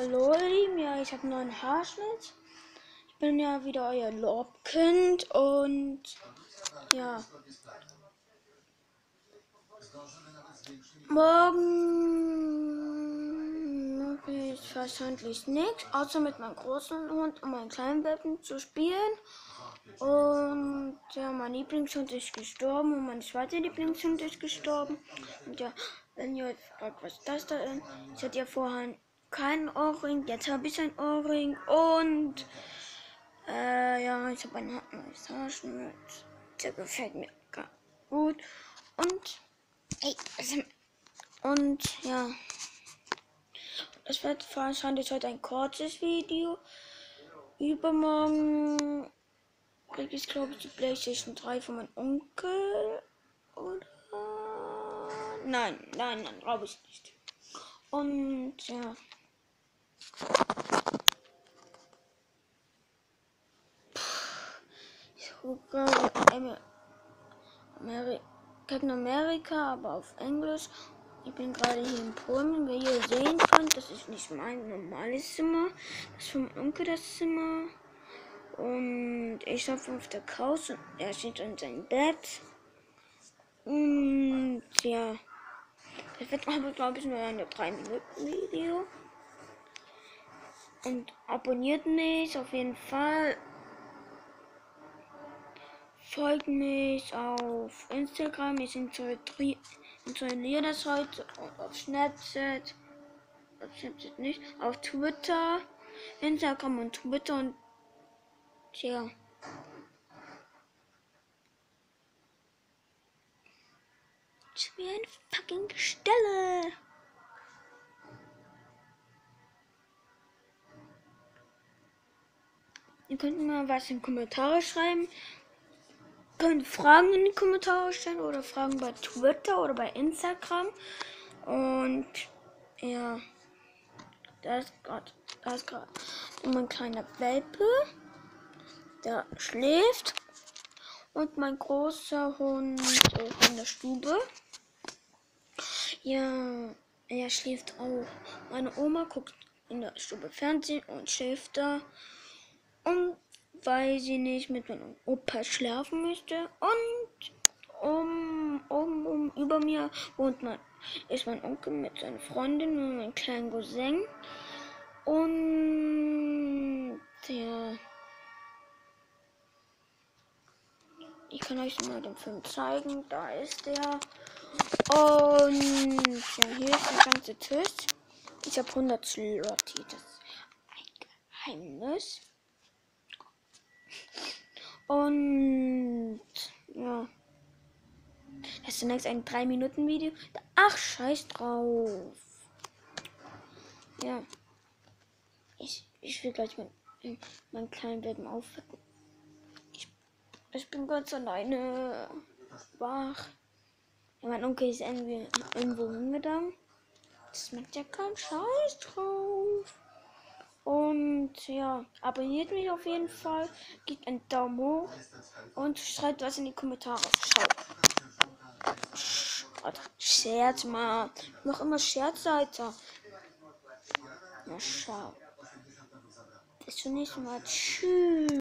Hallo ihr Lieben, ja, ich habe einen neuen Haarschnitt. Ich bin ja wieder euer Lobkind und ja. Morgen mache ich wahrscheinlich nichts, außer mit meinem großen Hund und meinem kleinen Welpen zu spielen. Und ja, mein Lieblingshund ist gestorben und mein zweiter Lieblingshund ist gestorben. Und ja, wenn ihr euch fragt, was das da ist, ich hatte ja vorher keinen Ohrring, jetzt habe ich ein Ohrring und ja, ich habe ein neues Haarschnitt. Der gefällt mir gut. Und und ja, es wird wahrscheinlich heute ein kurzes Video. Übermorgen kriege ich, glaube ich, die PlayStation 3 von meinem Onkel. Oder? Nein, glaube ich nicht. Und ja. Ich gucke Captain America, aber auf Englisch. Ich bin gerade hier in Polen. Wie ihr sehen könnt, das ist nicht mein normales Zimmer. Das ist vom Onkel das Zimmer. Und ich schlafe auf der Couch und er steht in seinem Bett. Und ja. Das wird aber, glaube ich, nur ein 3-Minuten-Video. Und abonniert mich auf jeden Fall. Folgt mich auf Instagram. Ich installiere das heute. Und auf Snapchat. Auf Snapchat nicht. Auf Twitter. Instagram und Twitter. Und ja. Ich will eine fucking Stelle. Ihr könnt mal was in die Kommentare schreiben. Könnt Fragen in die Kommentare stellen oder Fragen bei Twitter oder bei Instagram. Und ja, da ist gerade mein kleiner Welpe, der schläft. Und mein großer Hund ist in der Stube. Ja, er schläft auch. Meine Oma guckt in der Stube Fernsehen und schläft da. Und weil sie nicht mit meinem Opa schlafen möchte. Und über mir ist mein Onkel mit seiner Freundin und meinem kleinen Cousin. Und ja, ich kann euch mal den Film zeigen. Da ist der. Und ja, hier ist der ganze Tisch. Ich habe 100 Slotty. Das ist ein Geheimnis. Und ja. Das ist zunächst ein 3-Minuten-Video. Ach, scheiß drauf. Ja. Ich will gleich meinen kleinen Welpen aufwecken. Ich bin ganz alleine wach. Ja, mein Onkel ist irgendwo hingegangen. Das macht ja keinen Scheiß drauf. Und ja, abonniert mich auf jeden Fall. Gebt einen Daumen hoch. Und schreibt was in die Kommentare. Scherz mal. Noch immer Scherzseite. Na schau. Bis zum nächsten Mal. Tschüss.